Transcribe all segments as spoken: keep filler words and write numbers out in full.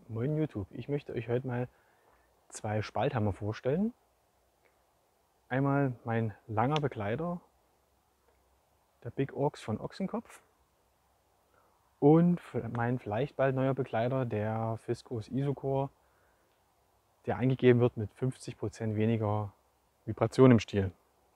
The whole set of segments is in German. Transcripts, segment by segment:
Moin YouTube, ich möchte euch heute mal zwei Spalthammer vorstellen. Einmal mein langer Begleiter, der Big Ox von Ochsenkopf, und mein vielleicht bald neuer Begleiter, der Fiskos Isocore, der eingegeben wird mit fünfzig Prozent weniger Vibration im Stiel.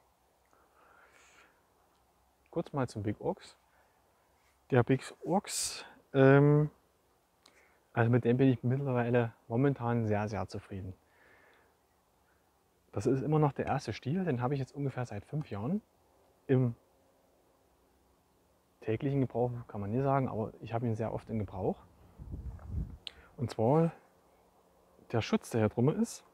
Kurz mal zum Big Ox. Der Big Ox, ähm, also mit dem bin ich mittlerweile momentan sehr, sehr zufrieden. Das ist immer noch der erste Stiel, den habe ich jetzt ungefähr seit fünf Jahren. Im täglichen Gebrauch kann man nie sagen, aber ich habe ihn sehr oft in Gebrauch. Und zwar der Schutz, der hier drum ist.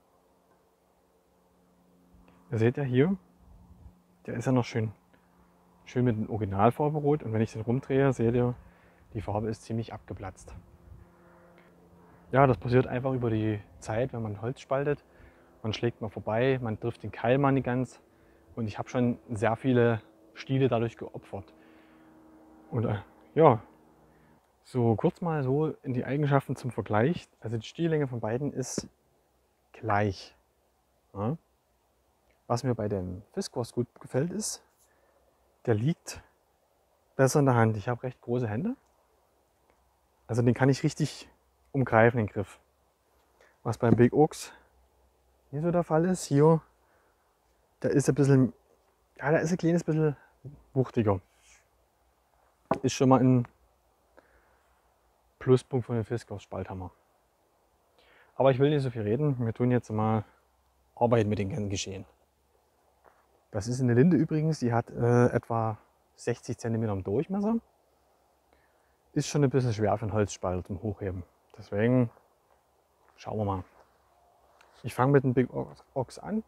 Ihr seht ja hier, der ist ja noch schön, schön mit dem Originalfarbe rot. Und wenn ich den rumdrehe, seht ihr, die Farbe ist ziemlich abgeplatzt. Ja, das passiert einfach über die Zeit, wenn man Holz spaltet. Man schlägt mal vorbei, man trifft den Keil mal nicht ganz. Und ich habe schon sehr viele Stiele dadurch geopfert. Und äh, ja, so kurz mal so in die Eigenschaften zum Vergleich. Also die Stiellänge von beiden ist gleich. Ja. Was mir bei dem Fiskos gut gefällt ist, der liegt besser in der Hand. Ich habe recht große Hände. Also den kann ich richtig umgreifen, den Griff. Was beim Big Ox nicht so der Fall ist. Hier, der ist ein bisschen, ja, der ist ein kleines bisschen wuchtiger. Ist schon mal ein Pluspunkt von dem Fiskos Spalthammer. Aber ich will nicht so viel reden. Wir tun jetzt mal Arbeit mit dem Geschehen. Das ist eine Linde übrigens, die hat äh, etwa sechzig Zentimeter im Durchmesser. Ist schon ein bisschen schwer für einen Holzspalter zum Hochheben. Deswegen schauen wir mal. Ich fange mit dem Big Ox an.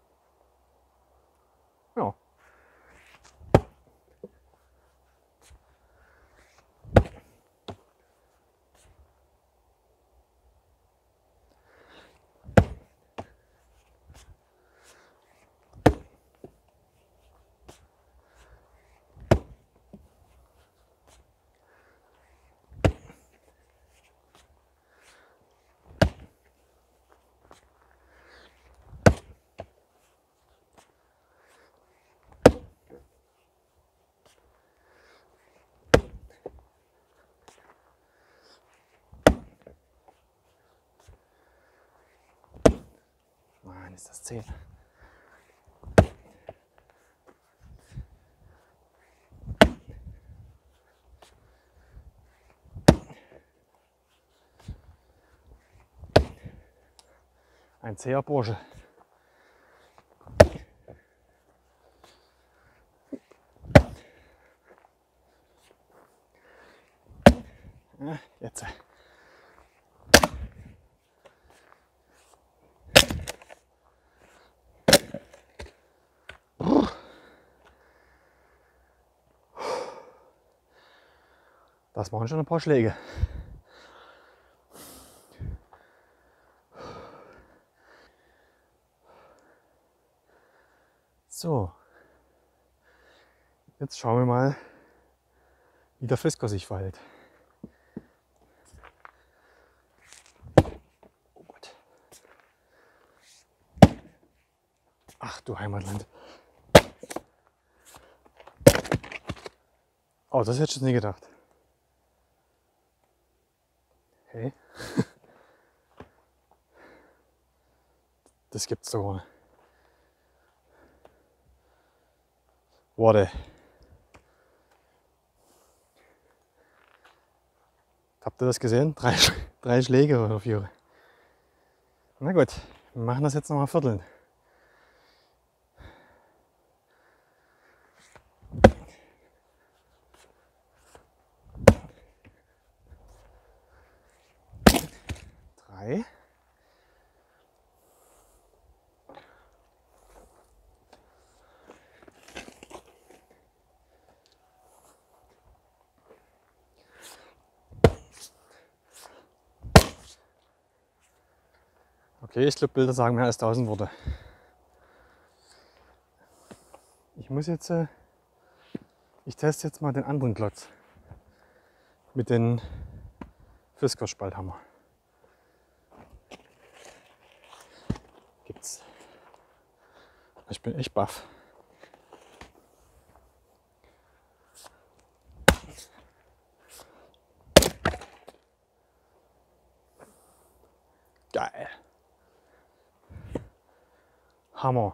Ja. Mann, ist das zäh. Ein zäher Bursche. Ja, jetzt. Das waren schon ein paar Schläge. So, jetzt schauen wir mal, wie der Fiskos sich verhält. Oh Gott. Ach du Heimatland. Oh, das hätte ich jetzt nie gedacht. Hey. Das gibt's doch nicht. Warte. Habt ihr das gesehen? Drei, drei Schläge oder vier. Na gut, wir machen das jetzt noch mal vierteln. Drei. Okay, ich glaube, Bilder sagen mehr als tausend Worte. Ich muss jetzt, äh, ich teste jetzt mal den anderen Klotz mit den Fiskos Spalthammer. Ich bin echt baff. Geil. Hammer.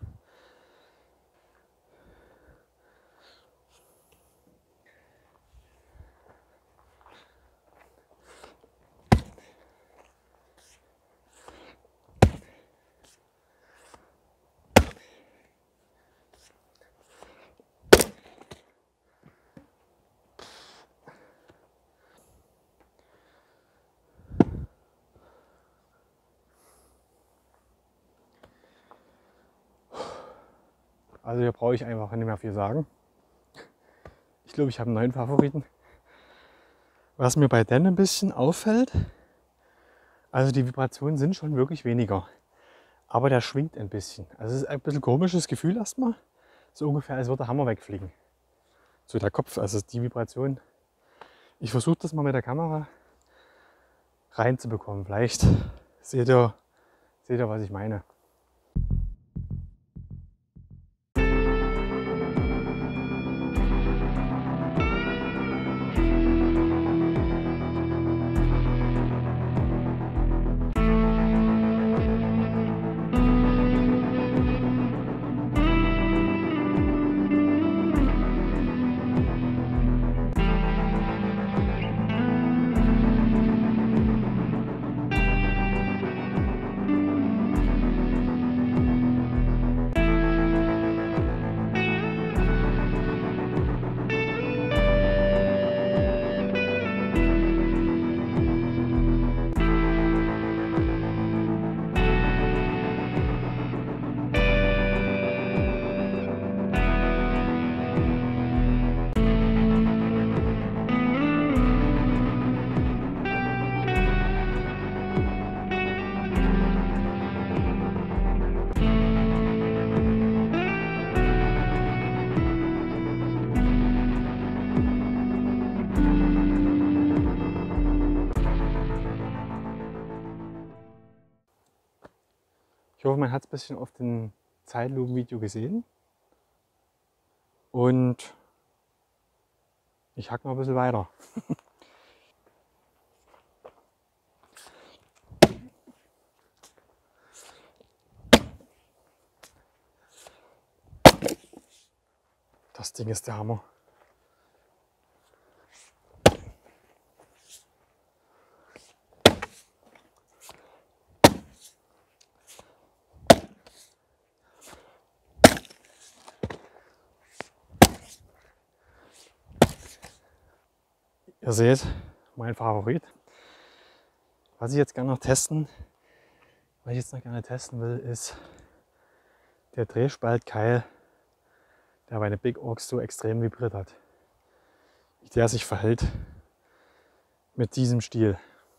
Also hier brauche ich einfach nicht mehr viel sagen. Ich glaube, ich habe einen neuen Favoriten. Was mir bei Dan ein bisschen auffällt, also die Vibrationen sind schon wirklich weniger. Aber der schwingt ein bisschen. Also es ist ein bisschen komisches Gefühl erstmal. So ungefähr, als würde der Hammer wegfliegen. So der Kopf, also die Vibration. Ich versuche das mal mit der Kamera reinzubekommen. Vielleicht seht ihr, seht ihr, was ich meine. Ich hoffe, man hat es ein bisschen auf dem Zeitlupen-Video gesehen. Und ich hack mal ein bisschen weiter. Das Ding ist der Hammer. Ihr seht, mein Favorit. Was ich jetzt gerne noch testen, was ich jetzt noch gerne testen will, ist der Drehspaltkeil, der bei der Big Ox so extrem vibriert hat. Wie der sich verhält mit diesem Stiel.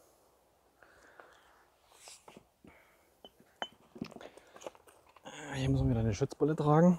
Hier muss man wieder eine Schutzbrille tragen.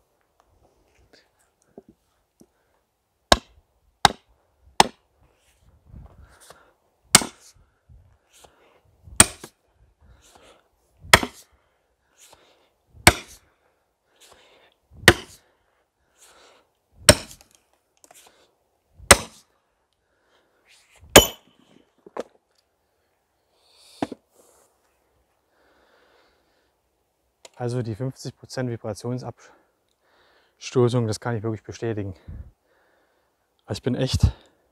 Also die fünfzig Prozent Vibrationsabstoßung, das kann ich wirklich bestätigen. Also ich bin echt,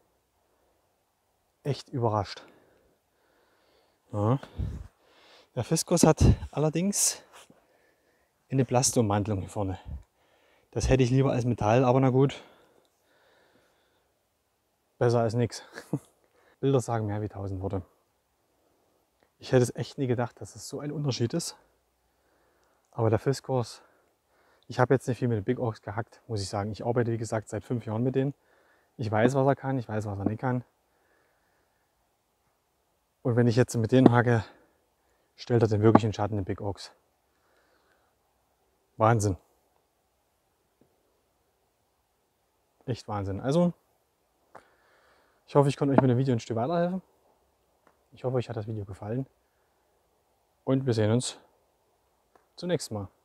echt überrascht. Ja. Der Fiskos hat allerdings eine Plastommantelung hier vorne. Das hätte ich lieber als Metall, aber na gut. Besser als nichts. Bilder sagen mehr wie tausend Worte. Ich hätte es echt nie gedacht, dass es so ein Unterschied ist. Aber der Fiskos, ich habe jetzt nicht viel mit den Big Ox gehackt, muss ich sagen. Ich arbeite, wie gesagt, seit fünf Jahren mit denen. Ich weiß, was er kann, ich weiß, was er nicht kann. Und wenn ich jetzt mit denen hacke, stellt er den wirklich in Schatten, den Big Ox. Wahnsinn. Echt Wahnsinn. Also, ich hoffe, ich konnte euch mit dem Video ein Stück weiterhelfen. Ich hoffe, euch hat das Video gefallen. Und wir sehen uns zum nächsten Mal.